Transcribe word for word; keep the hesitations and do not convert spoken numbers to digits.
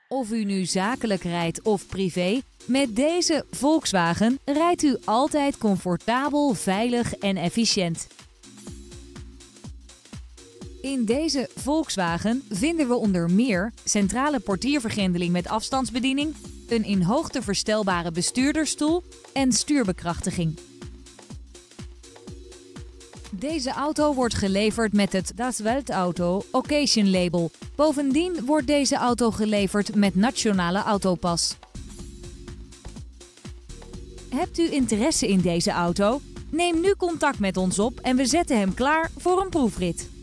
Of u nu zakelijk rijdt of privé, met deze Volkswagen rijdt u altijd comfortabel, veilig en efficiënt. In deze Volkswagen vinden we onder meer centrale portiervergrendeling met afstandsbediening, een in hoogte verstelbare bestuurdersstoel en stuurbekrachtiging. Deze auto wordt geleverd met het Das Weltauto Occasion Label. Bovendien wordt deze auto geleverd met Nationale Autopas. Hebt u interesse in deze auto? Neem nu contact met ons op en we zetten hem klaar voor een proefrit.